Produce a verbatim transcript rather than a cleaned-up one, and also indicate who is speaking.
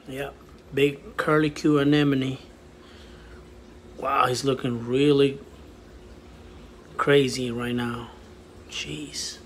Speaker 1: Yep, big curlicue anemone. Wow, he's looking really crazy right now. Jeez.